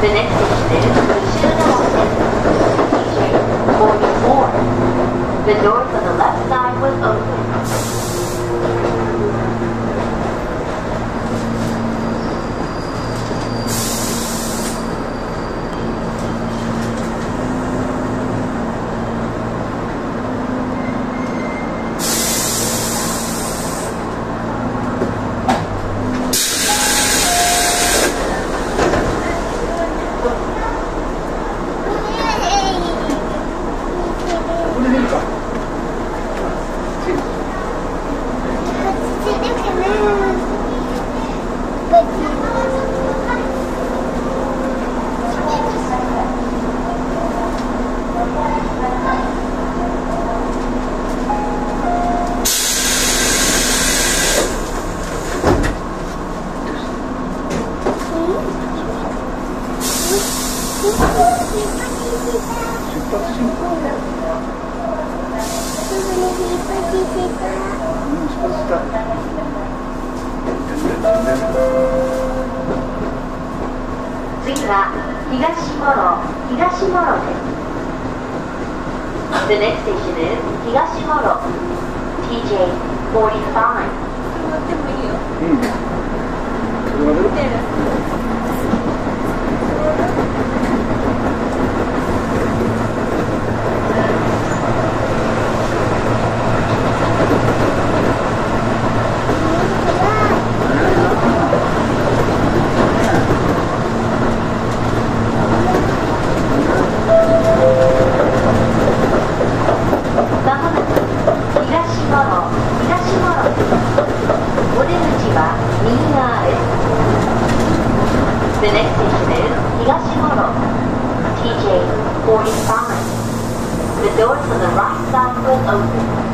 The next station is Shiranawate. TJ 44. The doors on the left side will open. 次は東諸呂です。The next station is 東諸呂 TJ 45. 乗ってもいいよ。 うん。 見てる。 The next station is 東諸呂 TJ 45. The doors on the right side will open.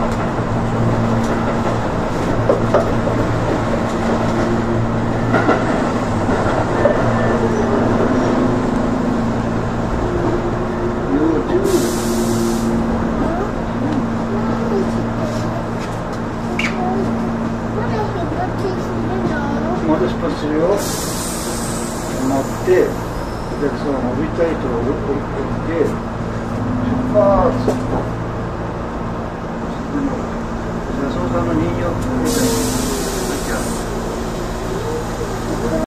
まだ出発するよ。乗ってお客さんを降りたい人を降りて出発。じゃあそのために人形を